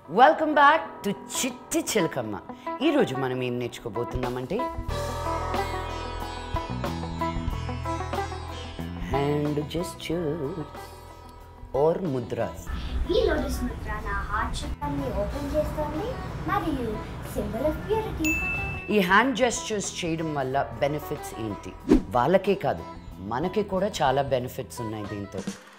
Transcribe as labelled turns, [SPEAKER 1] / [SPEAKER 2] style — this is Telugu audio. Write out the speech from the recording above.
[SPEAKER 1] వెల్కమ్ బ్యాక్ టు చిట్టి చిలకమ్మ. ఈరోజు మనం ఏం నేర్చుకోబోతున్నామంటే హ్యాండ్ జెస్చర్స్ ఆర్ ముద్రాస్.
[SPEAKER 2] ఈ లోటస్ ముద్ర నా హార్ట్ చక్రాన్ని ఓపెన్ చేస్తుంది మరియు సింబల్ ఆఫ్ ప్యూరిటీ.
[SPEAKER 1] ఈ హ్యాండ్ జెస్చర్స్ చేయడం వల్ల బెనిఫిట్స్ ఏంటి? వాళ్ళకే కాదు మనకి కూడా చాలా బెనిఫిట్స్ ఉన్నాయి దీంతో.